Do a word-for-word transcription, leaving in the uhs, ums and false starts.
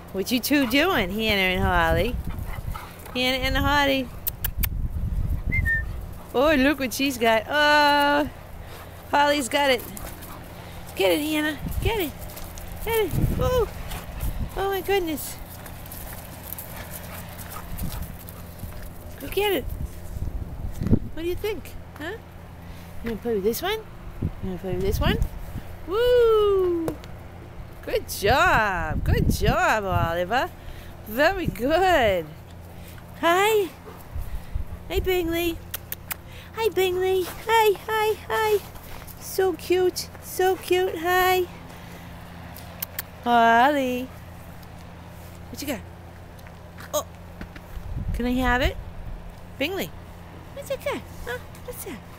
What you two doing, Hannah and Hollie? Hannah and Hollie. Oh, look what she's got. Oh, Hollie's got it. Get it, Hannah. Get it. Get it. Oh, oh my goodness. Go get it. What do you think? Huh? You want to play with this one? You want to play with this one? Woo! Good job. Good job, Oliver. Very good. Hi. Hey, Bingley. Hi, Bingley. Hi, hi, hi. So cute. So cute. Hi. Hollie. What you got? Oh. Can I have it? Bingley. What's that? Huh? What's that?